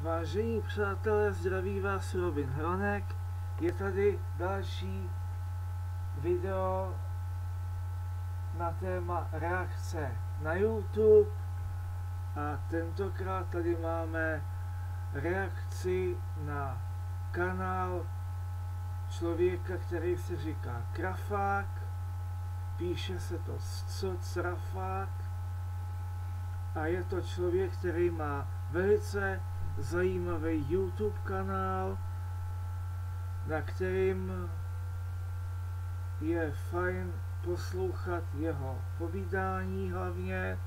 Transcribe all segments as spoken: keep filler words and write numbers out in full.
Vážení přátelé, zdraví vás Robin Hronek. Je tady další video na téma reakce na YouTube a tentokrát tady máme reakci na kanál člověka, který se říká Krafák, píše se to Crafák a je to člověk, který má velice zajímavý YouTube kanál, na kterým je fajn poslouchat jeho povídání hlavně.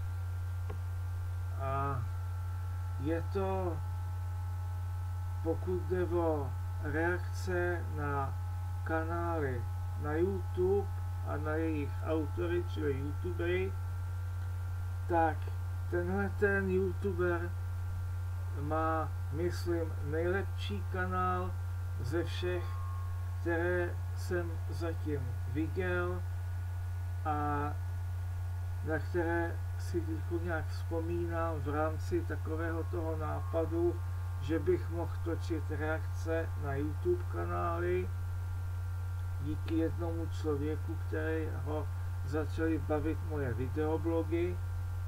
A je to, pokud jde o reakce na kanály na YouTube a na jejich autory, čili YouTubery, tak tenhle ten YouTuber má, myslím, nejlepší kanál ze všech, které jsem zatím viděl a na které si teď nějak vzpomínám v rámci takového toho nápadu, že bych mohl točit reakce na YouTube kanály díky jednomu člověku, kterého začaly bavit moje videoblogy.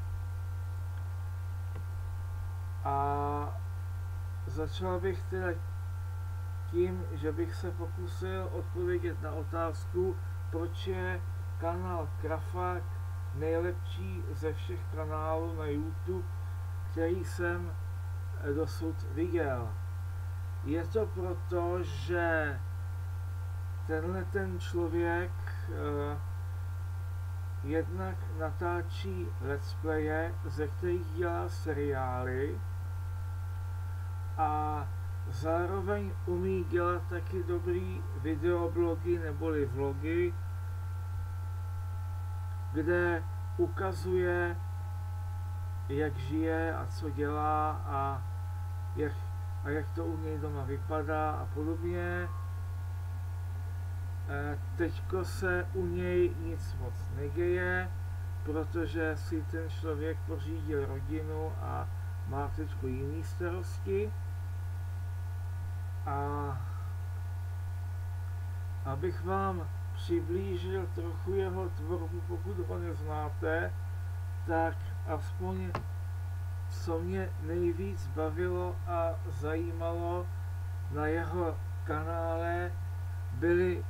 A začal bych teda tím, že bych se pokusil odpovědět na otázku, proč je kanál Krafák nejlepší ze všech kanálů na YouTube, který jsem dosud viděl. Je to proto, že tenhle ten člověk eh, jednak natáčí let's playe, ze kterých dělá seriály a zároveň umí dělat taky dobrý videoblogy neboli vlogy, kde ukazuje, jak žije a co dělá a jak, a jak to u něj doma vypadá a podobně. Teďko se u něj nic moc neděje, protože si ten člověk pořídil rodinu a má teďko jiný starosti. A abych vám přiblížil trochu jeho tvorbu, pokud ho neznáte, tak aspoň co mě nejvíc bavilo a zajímalo na jeho kanále, byly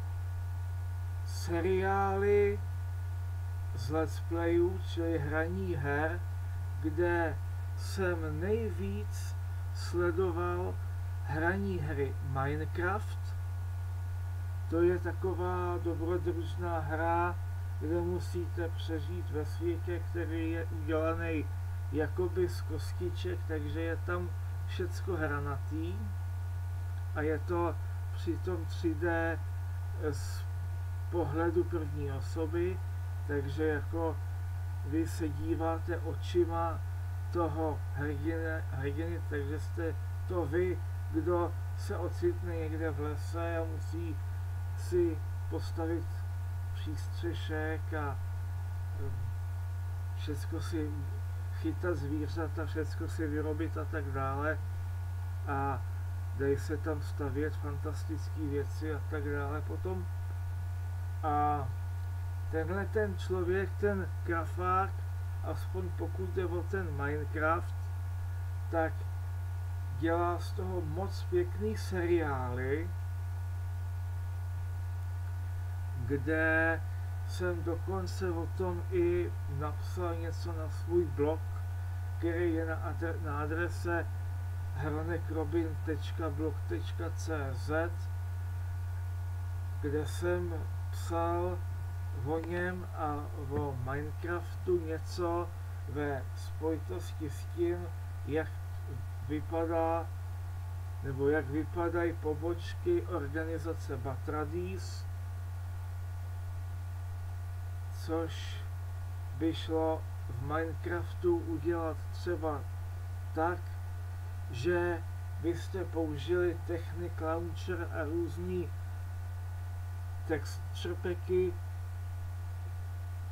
seriály z let's playů, čili hraní her, kde jsem nejvíc sledoval hraní hry Minecraft. To je taková dobrodružná hra, kde musíte přežít ve světě, který je udělaný jakoby z kostiček, takže je tam všecko hranatý a je to přitom tři dé z pohledu první osoby, takže jako vy se díváte očima toho hrdiny, hrdiny, takže jste to vy, kdo se ocitne někde v lese a musí si postavit přístřešek a všecko si chytat zvířata, všecko si vyrobit a tak dále a dají se tam stavět fantastické věci a tak dále potom. A tenhle ten člověk, ten Krafák, aspoň pokud jde o ten Minecraft, tak dělá z toho moc pěkný seriály, kde jsem dokonce o tom i napsal něco na svůj blog, který je na, adre na adrese hronekrobin tečka blog tečka cé zet, kde jsem psal o něm a o Minecraftu něco ve spojitosti s tím, jak vypadá nebo jak vypadají pobočky organizace Batradis, což by šlo v Minecraftu udělat třeba tak, že byste použili Technic Launcher a různý texture packy,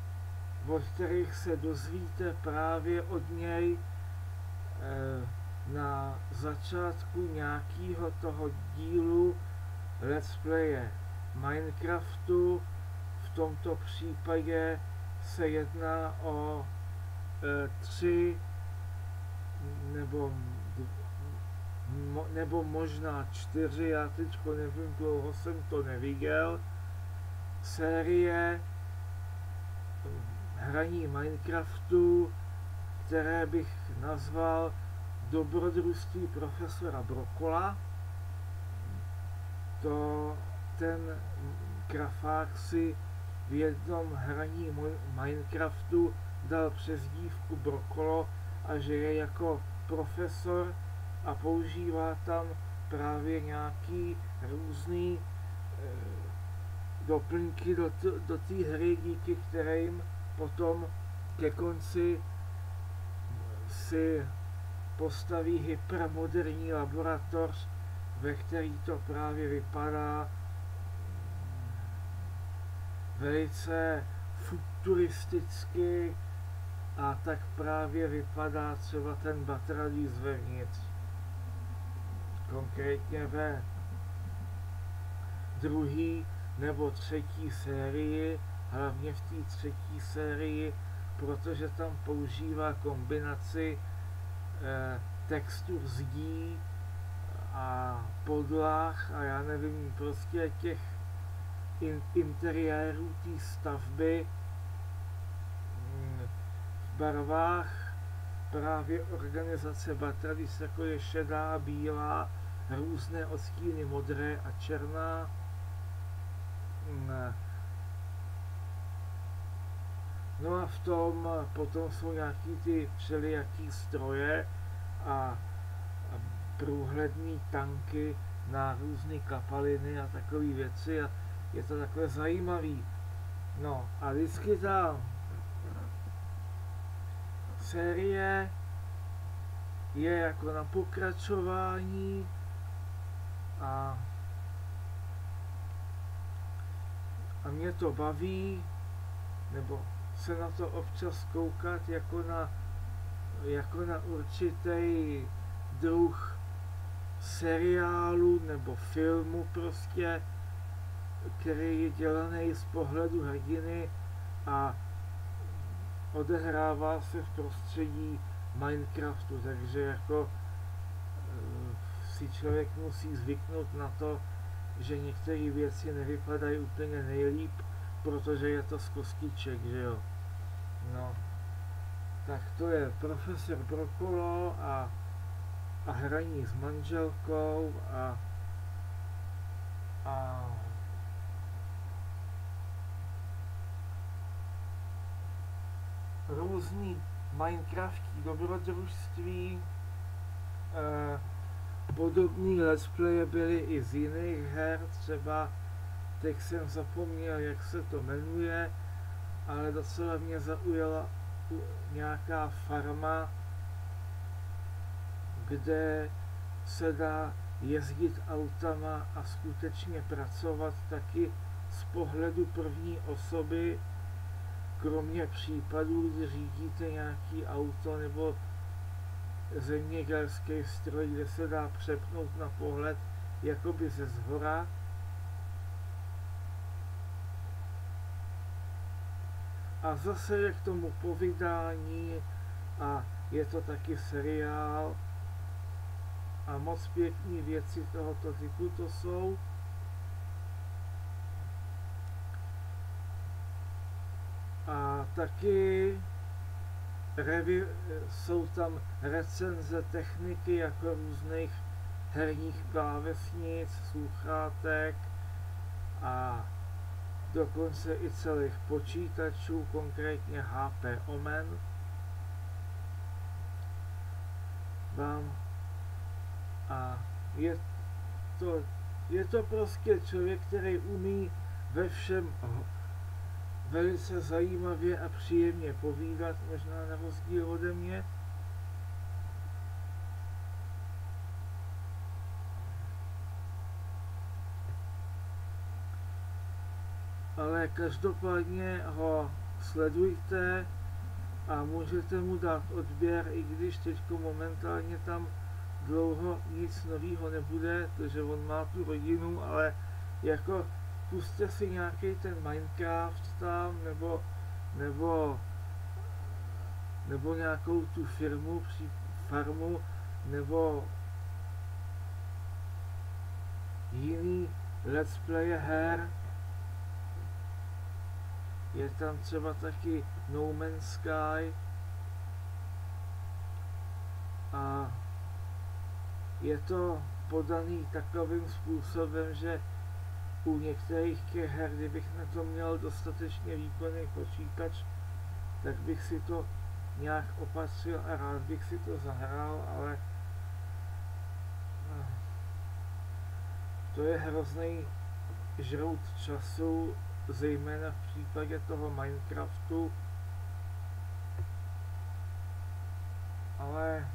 o kterých se dozvíte právě od něj, na začátku nějakého toho dílu let's playe Minecraftu. V tomto případě se jedná o e, tři nebo, mo, nebo možná čtyři, já teďko nevím, dlouho jsem to neviděl, série hraní Minecraftu, které bych nazval Dobrodružství profesora Brokola. To ten grafák si v jednom hraní Minecraftu dal přezdívku Brokolo a že je jako profesor a používá tam právě nějaký různý e, doplňky do, do té hry, díky kterým potom ke konci si postaví hypermoderní laboratoř, ve který to právě vypadá velice futuristicky a tak právě vypadá třeba ten Batralis vevnitř. Konkrétně ve druhé nebo třetí sérii, hlavně v té třetí sérii, protože tam používá kombinaci eh, textur zdí a podlah a já nevím, prostě těch in, interiérů té stavby v barvách právě organizace Batralis, jako je šedá, bílá, různé odstíny modré a černá. No a v tom potom jsou nějaký ty všelijaký stroje a, a průhledný tanky na různé kapaliny a takové věci a je to takové zajímavý. No a vždycky ta série je jako na pokračování a, a mě to baví, nebo se na to občas koukat jako na, jako na určitý druh seriálu nebo filmu prostě, který je dělaný z pohledu hrdiny a odehrává se v prostředí Minecraftu, takže jako si člověk musí zvyknout na to, že některé věci nevypadají úplně nejlíp, protože je to z kostiček, že jo. No, tak to je profesor Brokolo a, a hraní s manželkou a, a různý minecraftí dobrodružství. E, podobný let's playe byly i z jiných her, třeba teď jsem zapomněl, jak se to jmenuje, ale docela mě zaujala nějaká farma, kde se dá jezdit autama a skutečně pracovat taky z pohledu první osoby, kromě případů, kdy řídíte nějaký auto nebo zemědělský stroj, kde se dá přepnout na pohled jakoby ze zhora. A zase je k tomu povídání a je to taky seriál a moc pěkný věci tohoto typu to jsou. A taky revi, jsou tam recenze techniky jako různých herních klávesnic, sluchátek a dokonce i celých počítačů, konkrétně H P Omen. Vám a je to, je to prostě člověk, který umí ve všem velice zajímavě a příjemně povídat, možná na rozdíl ode mě. Ale každopádně ho sledujte a můžete mu dát odběr, i když teď momentálně tam dlouho nic nového nebude, protože on má tu rodinu, ale jako puste si nějaký ten Minecraft tam, nebo, nebo, nebo nějakou tu firmu, při farmu, nebo jiný let's play her. Je tam třeba taky No Man's Sky a je to podaný takovým způsobem, že u některých těch her, kdybych na to měl dostatečně výkonný počítač, tak bych si to nějak opatřil a rád bych si to zahrál, ale to je hrozný žrout času, zejména v případě toho Minecraftu, ale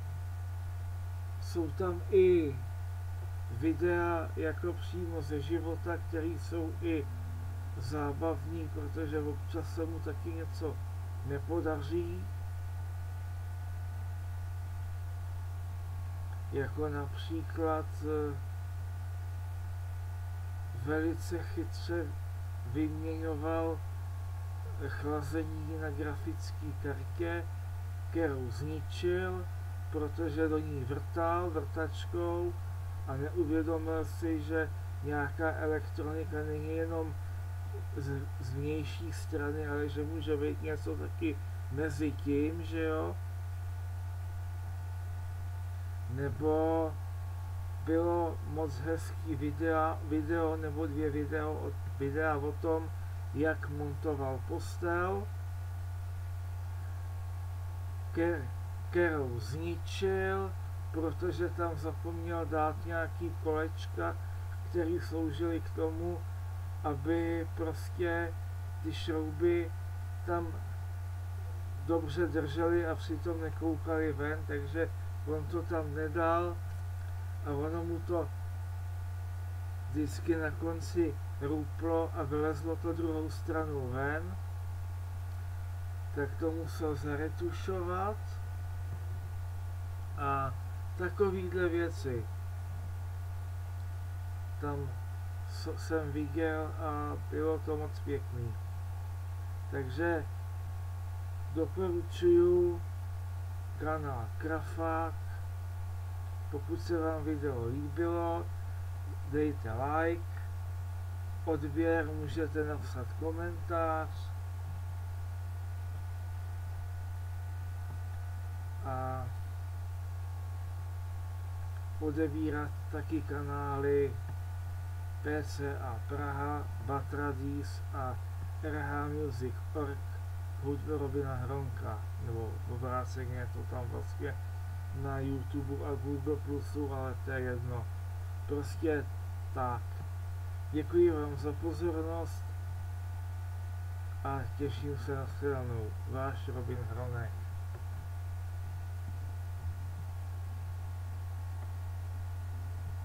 jsou tam i videa jako přímo ze života, které jsou i zábavní, protože občas se mu taky něco nepodaří, jako například velice chytře vyměňoval chlazení na grafické kartě, kterou zničil, protože do ní vrtal vrtačkou a neuvědomil si, že nějaká elektronika není jenom z, z vnější strany, ale že může být něco taky mezi tím, že jo. Nebo bylo moc hezký video, video nebo dvě video, videa o tom, jak montoval postel, kterou zničil, protože tam zapomněl dát nějaký kolečka, které sloužily k tomu, aby prostě ty šrouby tam dobře držely a přitom nekoukaly ven, takže on to tam nedal a ono mu to vždycky na konci ruplo a vylezlo to druhou stranu ven, tak to musel zaretušovat a takovýhle věci tam jsem viděl a bylo to moc pěkný. Takže doporučuju kanál Krafák. Pokud se vám video líbilo, dejte like, odběr, můžete napsat komentář a odebírat taky kanály P C A Praha, Batradis a R H Music tečka org hudby Robina Hronka, nebo obráceně je to tam vlastně na YouTube a Google Plusu, ale to je jedno. Prostě tak. Děkuji vám za pozornost a těším se na shledanou. Váš Robin Hronek.